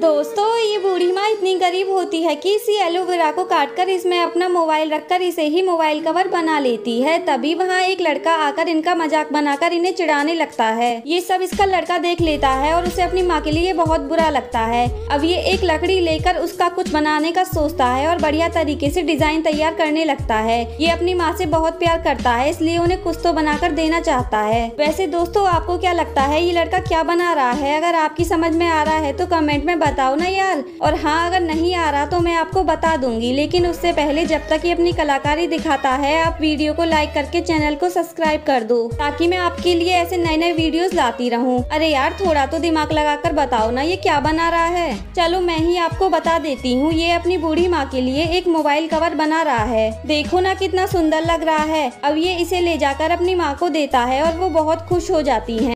दोस्तों, ये बूढ़ी माँ इतनी गरीब होती है कि इसी एलोवेरा को काटकर इसमें अपना मोबाइल रखकर इसे ही मोबाइल कवर बना लेती है। तभी वहाँ एक लड़का आकर इनका मजाक बनाकर इन्हें चिढ़ाने लगता है। ये सब इसका लड़का देख लेता है और उसे अपनी माँ के लिए बहुत बुरा लगता है। अब ये एक लकड़ी लेकर उसका कुछ बनाने का सोचता है और बढ़िया तरीके से डिजाइन तैयार करने लगता है। ये अपनी माँ से बहुत प्यार करता है, इसलिए उन्हें कुछ तो बनाकर देना चाहता है। वैसे दोस्तों, आपको क्या लगता है ये लड़का क्या बना रहा है? अगर आपकी समझ में आ रहा है तो कमेंट में बताओ ना यार। और हाँ, अगर नहीं आ रहा तो मैं आपको बता दूंगी, लेकिन उससे पहले जब तक ये अपनी कलाकारी दिखाता है, आप वीडियो को लाइक करके चैनल को सब्सक्राइब कर दो, ताकि मैं आपके लिए ऐसे नए नए वीडियोस लाती रहूं। अरे यार, थोड़ा तो दिमाग लगाकर बताओ ना, ये क्या बना रहा है? चलो मैं ही आपको बता देती हूँ। ये अपनी बूढ़ी माँ के लिए एक मोबाइल कवर बना रहा है। देखो ना कितना सुंदर लग रहा है। अब ये इसे ले जाकर अपनी माँ को देता है और वो बहुत खुश हो जाती है।